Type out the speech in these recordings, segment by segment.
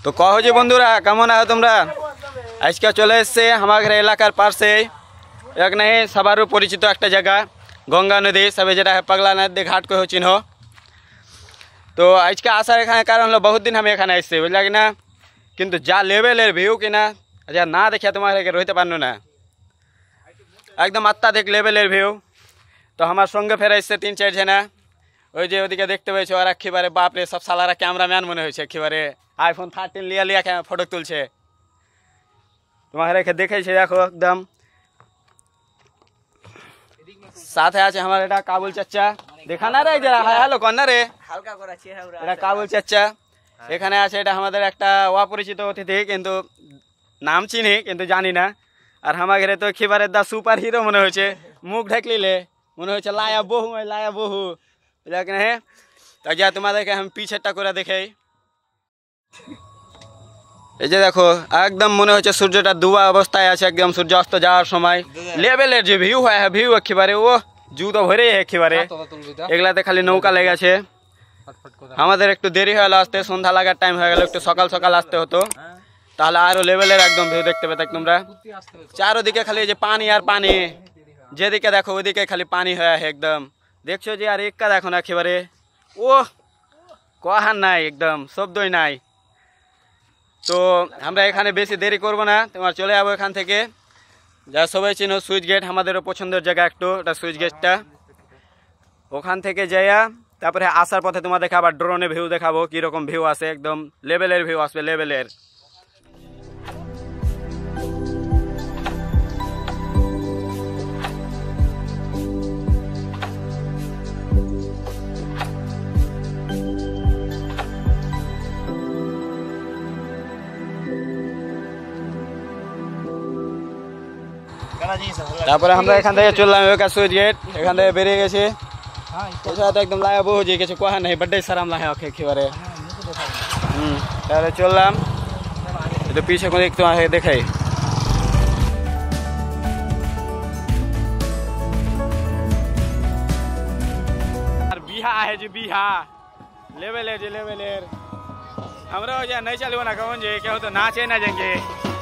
তো কহ যে বন্ধুরা কেমন আছো তোমরা। আজকে চলে এসছে আমাদের এলাকার পাশে এক नहीं সবারও পরিচিত একটা জায়গা গঙ্গা নদী সবে যেটা পাগলা নদী ঘাট কো চিহ্ন। তো আজকে আসার এখানে কারণ হলো বহুত দিন আমি এখানে এসেছি বুঝলা কি না, কিন্তু যা লেভেলের ভিউ কিনা যা না দেখে তোমার রইতে পারো না, একদম অত্যাধিক লেভেলের ভিউ। তো আমার সঙ্গে ফেরা এসছে 3-4 जना, ওই যে ওদিকে দেখতে পেয়েছো আর একেবারে বাপরে সব সালারা ক্যামেরাম্যান মনে হয়েছে, একেবারে iPhone 13 লিয়া লিয়া ফটো তুলছে। তোমার রেখে দেখেছে দেখো একদম সাথে আছে আমার এটা কাবুল চাচা, দেখা না রে যারা হ্যালো কর না রে হালকা করা চেহারা, এটা কাবুল চাচা। এখানে আছে এটা আমাদের একটা অপরিচিত অতিথি, কিন্তু নাম চিনি কিন্তু জানি না। আর আমাদের তো একেবারে দা সুপার হিরো মনে হয়েছে, মুখ ঢেকলিলে মনে হচ্ছে লায়া বহু लेकिन है। तो जा तुम्हारे हम पीछेटा করে দেখাই, এই যে দেখো একদম মনে হচ্ছে সূর্যটা ডুবা অবস্থায় আছে, একদম সূর্য অস্ত যাওয়ার সময় লেভেলের যে ভিউ হয় ভিউ একেবারে ও জুতো ভরে একেবারে। এগুলাতে খালি নৌকা লেগেছে। আমাদের একটু দেরি হয়ে গেল আসতে, সন্ধ্যা লাগার টাইম হয়ে গেল, একটু সকাল সকাল আসতে হতো তাহলে আরো লেভেলের একদম ভিউ দেখতে পেতে তোমরা। চারোদিকে খালি যে পানি আর পানি, যেদিকে দেখো ওইদিকে খালি পানি হয়ে একদম দেখছো যে। আর একা দেখো না একেবারে ও কহার নাই, একদম শব্দই নাই। তো আমরা এখানে বেশি দেরি করব না, তোমার চলে যাবো এখান থেকে। যা সবাই চিনো সুইচ গেট, আমাদেরও পছন্দের জায়গা একটু ওটা সুইচ গেটটা, ওখান থেকে যাইয়া তারপরে আসার পথে তোমাদেরকে আবার ড্রোনে ভিউ দেখাবো কীরকম ভিউ আসে, একদম লেভেলের ভিউ আসবে লেভেলের। তারপরে আমরা এখান থেকে চললাম সুইচ গেট, এখান থেকে বেরিয়ে গেছি। তো একদম লায়া বহু যে কিছু কোহা নেই, বড্ডে সারাম লাহে একেবারে। তাহলে চললাম, একটু পিছে করে একটু দেখাই। আর বিহা है যে বিহা লেভেলের যে লেভেলের, আমরা যা नहीं चलबो ना कौन जे क्या हो तो नाचे ना जाएंगे।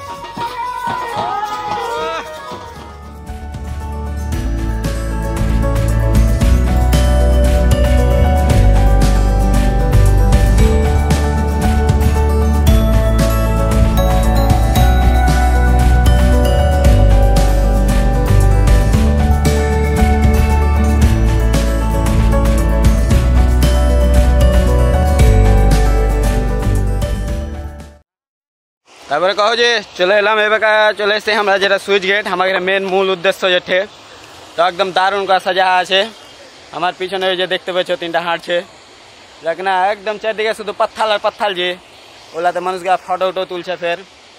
তারপরে কহ যে চলে এলাম এবার চলে এসে আমরা যেটা সুইচ গেট, আমাদের মেন মূল উদ্দেশ্য যেটা। তো একদম দারুণ করে সাজা আছে। আমার পিছনে যে দেখতে পেয়েছো 3টা হাঁটছে, দেখ না একদম চারদিকে শুধু পাত্থাল আর পাত্থাল, যে ওলাতে মানুষকে ফটো উটো তুলছে। ফের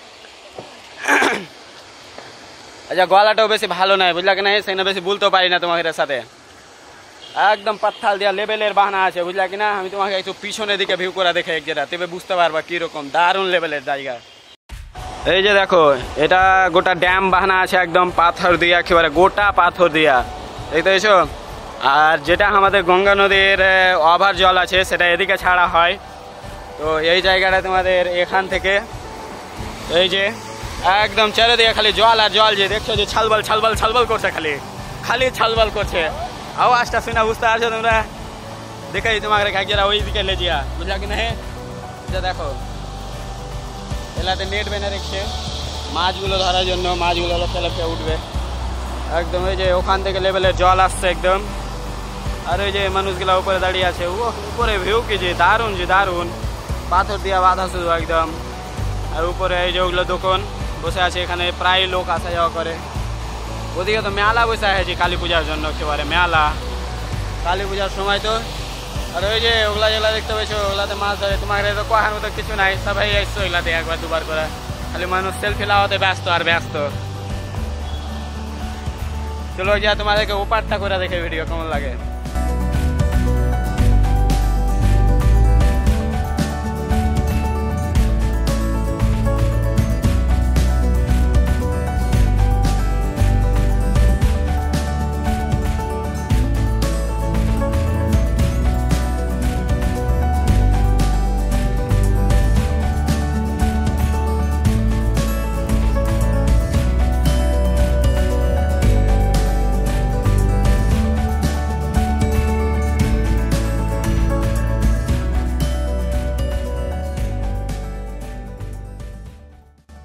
আচ্ছা গলাটাও বেশি ভালো নাই বুঝলা কি না, সেখানে বেশি বলতেও পারি না তোমাদের সাথে। একদম পাত্থাল দিয়া লেভেলের বাহানা আছে বুঝলা কি না। আমি তোমাকে একটু পিছনের দিকে ভিউ করে দেখে এক যেটা, তবে বুঝতে পারবা কীরকম দারুণ লেভেলের জায়গা। এই যে দেখো এটা গোটা ড্যাম বাহানা আছে, একদম পাথর দিয়া একেবারে গোটা পাথর দিয়া, দেখতে পেয়েছো। আর যেটা আমাদের গঙ্গা নদীর ওভার জল আছে সেটা এদিকে ছাড়া হয়। তো এই জায়গাটা তোমাদের এখান থেকে এই যে একদম চারিদিকে খালি জল আর জল, যে দেখছো যে ছালবল ছালবল ছালবল করছে, খালি খালি ছালবল করছে। আওয়াজটা শুনে বুঝতে পারছো তোমরা, দেখাই তোমাকে একজোড়া ওই দিকে লে যা বুঝলা কি না। যে দেখো এলাতে নেট বেনে রেখেছে মাছগুলো ধরার জন্য, মাছগুলো লপে লপে উঠবে একদম। এই যে ওখান থেকে লেভেলের জল আসছে একদম। আর ওই যে মানুষগুলো উপরে দাঁড়িয়ে আছে, ও উপরে ভিউ কি যে দারুণ, যে দারুণ পাথর দিয়া বাঁধা শুধু একদম। আর উপরে এই যে ওগুলো দোকান বসে আছে, এখানে প্রায় লোক আসা যাওয়া করে। ওদিকে তো মেলা বসে আছে কালী পূজার জন্য, একেবারে মেলা কালী পূজার সময় তো। আর ওই যে ওগুলা যেগুলা দেখতে পেয়েছো ওগুলাতে মাছ ধরে, তোমার তো কোহার মতো কিছু নাই, সবাই এসছো ওগুলাতে একবার দুবার করে, খালি মানুষ সেলফি লাওয়াতে ব্যস্ত আর ব্যস্ত। চলো যা তোমাদেরকে ওপারটা করে দেখে ভিডিও কেমন লাগে।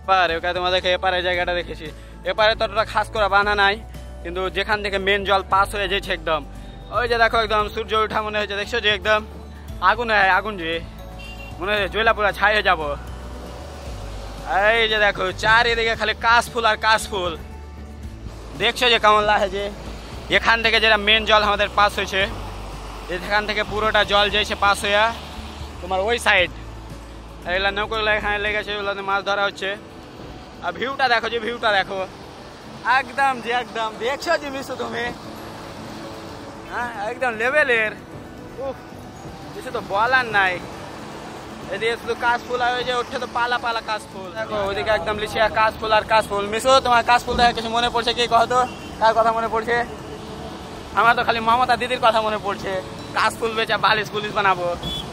পার ওখানে তোমাদেরকে এপারে জায়গাটা দেখেছি, এপারে ততটা খাস করে বানা নাই, কিন্তু যেখান থেকে মেন জল পাস হয়ে যাচ্ছে একদম, ওই যে দেখো একদম সূর্য ওঠা মনে হচ্ছে, দেখছো যে একদম আগুন আগুন যে মনে হচ্ছে জয়লা পুরা ছাই হয়ে যাবো। এই যে দেখো চারিদিকে খালি কাশফুল আর কাশফুল, দেখছো যে কেমন লাগে, যে এখান থেকে যেটা মেন জল আমাদের পাস হয়েছে, এখান থেকে পুরোটা জল যাইছে পাস হইয়া তোমার ওই সাইড, এগুলা নৌকোগুলো এখানে লেগেছে, ওগুলোতে মাছ ধরা হচ্ছে। আর ভিউটা দেখো, যে ভিউটা দেখো একদম, যে একদম দেখছো যে মিশু তুমি, হ্যাঁ একদম লেভেলের, উফ কিছু তো বলার নাই। এদিকে শুধু কাশফুল আর ওই যে উঠছে তো পালা পালা কাশফুল, দেখো ওইদিকে একদম লিচিয়া কাশফুল আর কাশফুল। মিশু তোমার কাশফুল দেখে কিছু মনে পড়ছে কি, কহ তো কার কথা মনে পড়ছে? আমার তো খালি মমতা দিদির কথা মনে পড়ছে, কাশফুল বেচা বালিশ পুলিশ বানাবো।